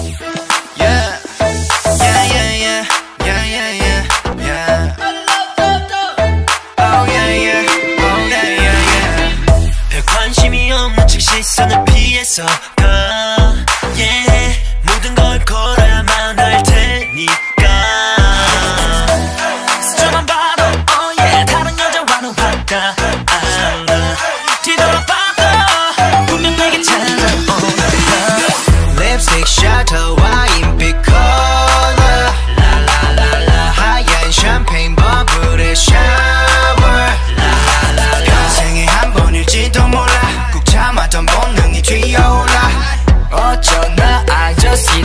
Yeah, yeah, yeah, yeah, yeah, yeah, yeah, yeah. Oh yeah, yeah, oh yeah, yeah, yeah. 별 관심이 없는 척 시선을 피해서 가. Yeah, 모든 걸 걸어야만 할 테니까. 스쳐만 봐도 oh yeah, 다른 여자와는 화가 안 나. 뒤돌아봐도 분명 내게 찾아온다. 립스틱 셔터 와인빛 컬러 라라라라 하얀 샴페인 버블의 샤워 라라라라 평생에 한 번일지도 몰라 꾹 참았던 본능이 튀어올라 어쩌나 I just see